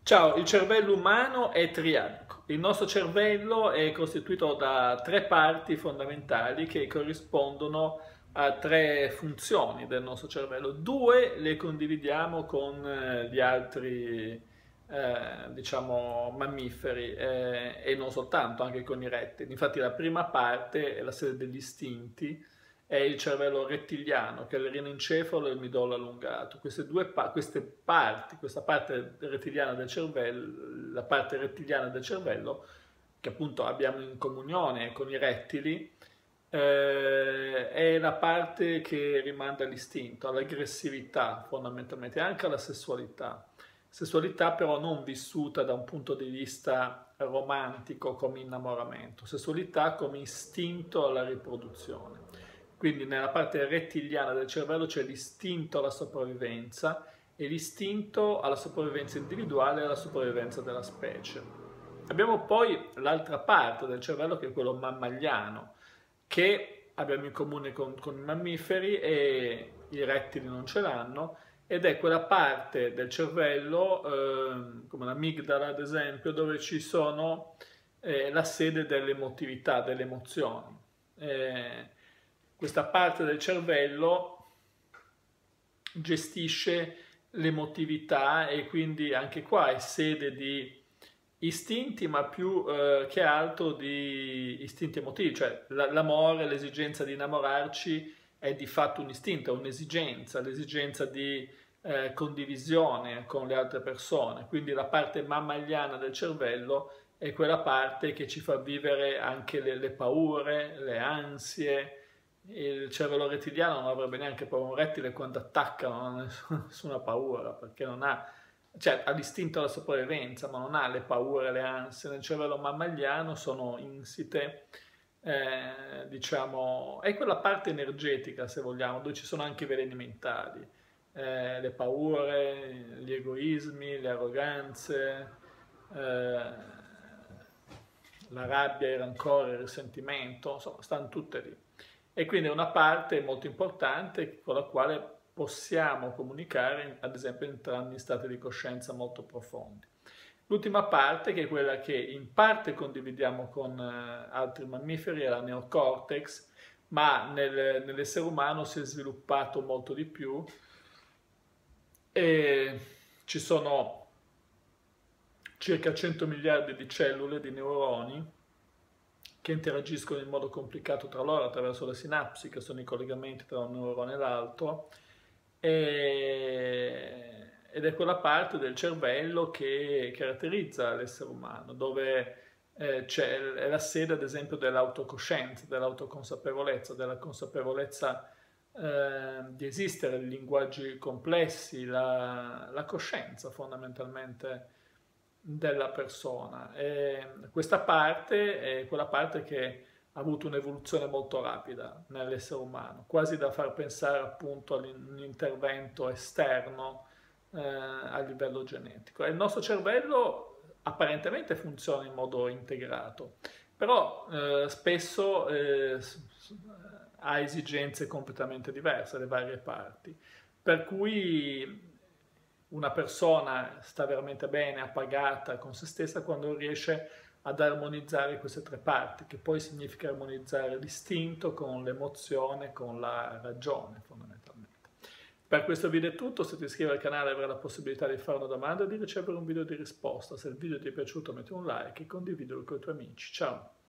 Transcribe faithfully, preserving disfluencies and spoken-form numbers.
Ciao, il cervello umano è triadico. Il nostro cervello è costituito da tre parti fondamentali che corrispondono a tre funzioni del nostro cervello. Due le condividiamo con eh, gli altri, eh, diciamo, mammiferi eh, e non soltanto, anche con i rettili. Infatti la prima parte è la sede degli istinti, è il cervello rettiliano, che è il rinoencefalo e il midollo allungato. Queste due pa- queste parti, questa parte rettiliana del cervello, la parte rettiliana del cervello, che appunto abbiamo in comunione con i rettili, eh, è la parte che rimanda all'istinto, all'aggressività fondamentalmente, anche alla sessualità. Sessualità però non vissuta da un punto di vista romantico come innamoramento, sessualità come istinto alla riproduzione. Quindi nella parte rettiliana del cervello c'è l'istinto alla sopravvivenza e l'istinto alla sopravvivenza individuale e alla sopravvivenza della specie. Abbiamo poi l'altra parte del cervello che è quello mammaliano, che abbiamo in comune con, con i mammiferi e i rettili non ce l'hanno, ed è quella parte del cervello, eh, come l'amigdala ad esempio, dove ci sono eh, la sede dell'emotività, delle emozioni. Eh, questa parte del cervello gestisce l'emotività e quindi anche qua è sede di istinti, ma più eh, che altro di istinti emotivi, cioè l'amore, l'esigenza di innamorarci è di fatto un istinto, è un'esigenza, l'esigenza di eh, condivisione con le altre persone. Quindi la parte mammaliana del cervello è quella parte che ci fa vivere anche le, le paure, le ansie. Il cervello rettiliano non avrebbe neanche paura, un rettile quando attacca non ha nessuna paura perché non ha, cioè ha l'istinto alla sopravvivenza, ma non ha le paure, le ansie. Nel cervello mammaliano sono insite, eh, diciamo, è quella parte energetica, se vogliamo, dove ci sono anche i veleni mentali, eh, le paure, gli egoismi, le arroganze, eh, la rabbia, il rancore, il risentimento, insomma, stanno tutte lì. E quindi è una parte molto importante con la quale possiamo comunicare, ad esempio, entrando in stati di coscienza molto profondi. L'ultima parte, che è quella che in parte condividiamo con eh, altri mammiferi, è la neocortex, ma nel, nell'essere umano si è sviluppato molto di più e ci sono circa cento miliardi di cellule, di neuroni, che interagiscono in modo complicato tra loro attraverso le sinapsi, che sono i collegamenti tra un neurone e l'altro, e, ed è quella parte del cervello che caratterizza l'essere umano, dove eh, c'è, è la sede ad esempio dell'autocoscienza, dell'autoconsapevolezza, della consapevolezza eh, di esistere, di linguaggi complessi, la, la coscienza fondamentalmente della persona. E questa parte è quella parte che ha avuto un'evoluzione molto rapida nell'essere umano, quasi da far pensare appunto a un intervento esterno eh, a livello genetico. E il nostro cervello apparentemente funziona in modo integrato, però eh, spesso eh, ha esigenze completamente diverse, le varie parti. Per cui una persona sta veramente bene, appagata con se stessa quando riesce ad armonizzare queste tre parti, che poi significa armonizzare l'istinto con l'emozione, con la ragione fondamentalmente. Per questo video è tutto, se ti iscrivi al canale avrai la possibilità di fare una domanda e di ricevere un video di risposta. Se il video ti è piaciuto metti un like e condividilo con i tuoi amici. Ciao!